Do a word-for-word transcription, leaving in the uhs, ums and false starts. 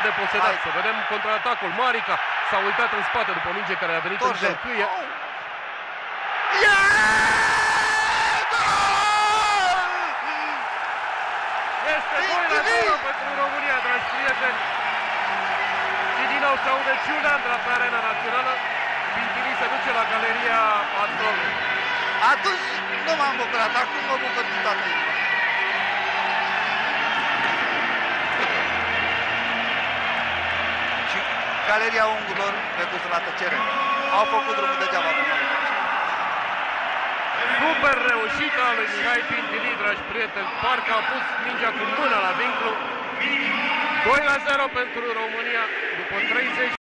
deposedat. Hai. Să vedem contraatacul. Marica s-a uitat în spate după minge care a venit în Torje. călcâie. Oh. Este doi la zero pentru România, dragi prieteni. Și din nou se aude ciuna de la pe Arena Națională. Pintili se duce la galeria patronului. Atunci nu m-am bucurat, acum mă bucur din toată inima. Și galeria ungurilor recusă la tăcere. Au făcut drumul degeaba până la urmă. Super reușită a lui Mihai Pintili, dragi prieteni. Parcă a pus mingea cu mâna la vinclu. doi la zero pentru România după treizeci